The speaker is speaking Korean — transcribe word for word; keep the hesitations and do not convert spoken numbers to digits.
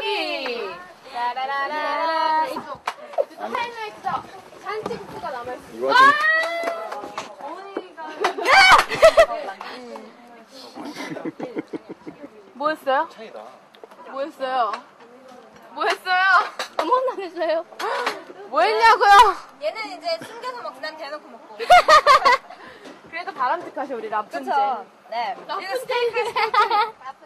여기. 라라라라라. 이거 하이라이트 산책구가 남아있어. 이거 어머니가. 뭐했어요? 뭐했어요? 뭐했어요? 아무것도 안 했어요. 뭐했냐고요? 얘는 이제 숨겨서 먹고 난 대놓고 먹고. 그래도 바람직하셔 우리 라푼젤. 그쵸? 네. 라푼젤. 스테이크 스테이크.